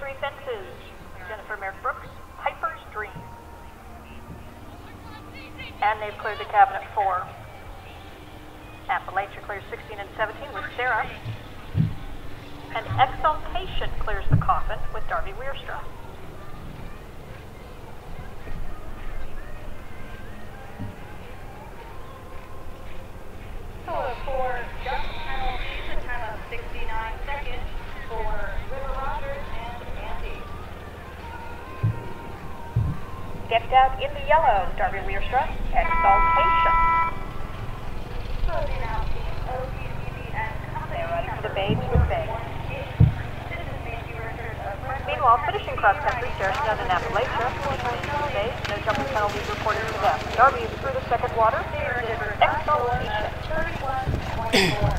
Three Fences, Jennifer Merrick Brooks, Piper's Dream. And they've cleared the cabinet 4. Appalachia clears 16 and 17 with Sarah. And Exultation clears the coffin with Darby Weerstra. So for jump penalties, a time of 69 seconds for River Rogers and Andy. Decked out in the yellow, Darby Weerstra, Exultation. Closing out team OPCB and Company. They're ready for the babes with Bay. Meanwhile, finishing cross-country, Sarah Snow and Appalachia, no jumping penalties reported to them. Darby is through the second water. Exultation. 31-24.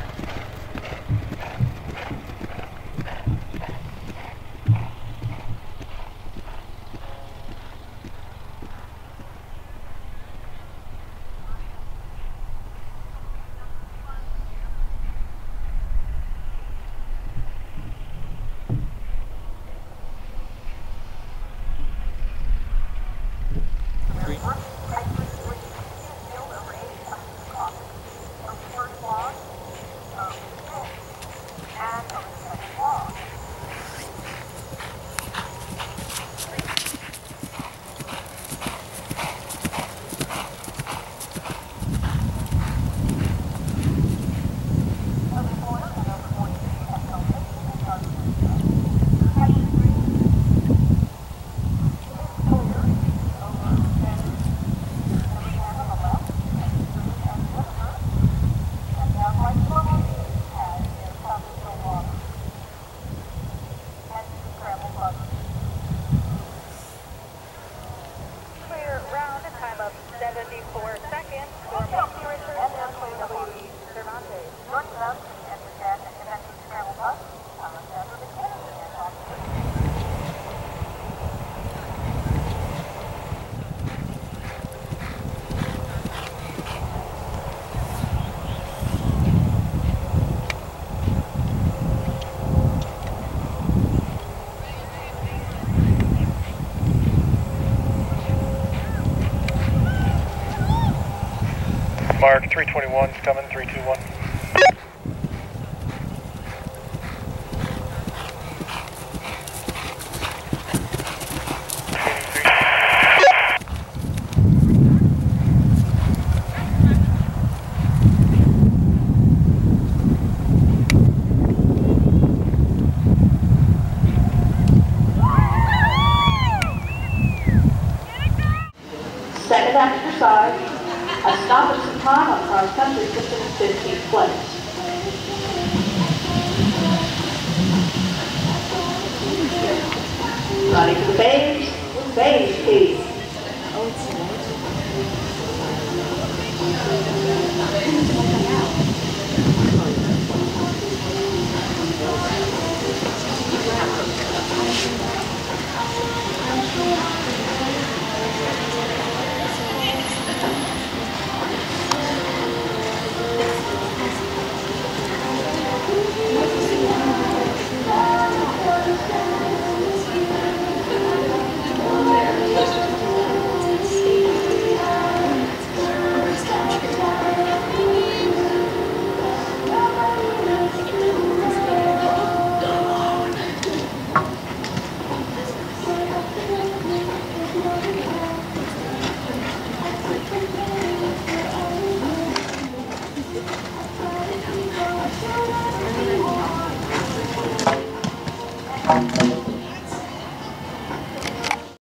Clear round, a time of 74 seconds for Macy Richard and W. Cervantes. Joining them, Andrew Jack and connecting scramble bus, Alexander McKinney and Mark 321 is coming, 321. Second exercise. A stop of some time on cross-country distance 15th place. Running for the babes, please. Thank you.